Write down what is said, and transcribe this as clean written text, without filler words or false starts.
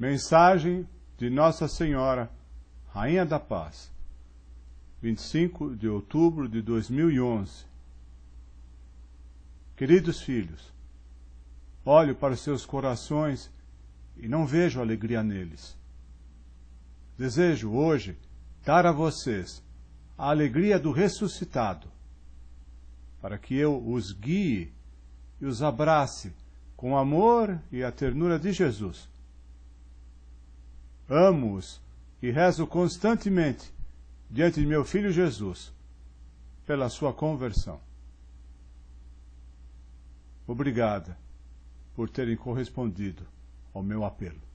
Mensagem de Nossa Senhora, Rainha da Paz, 25 de outubro de 2011. Queridos filhos, olho para os seus corações e não vejo alegria neles. Desejo hoje dar a vocês a alegria do ressuscitado, para que eu os guie e os abrace com o amor e a ternura de Jesus. Amo-os e rezo constantemente diante de meu Filho Jesus, pela sua conversão. Obrigada por terem correspondido ao meu apelo.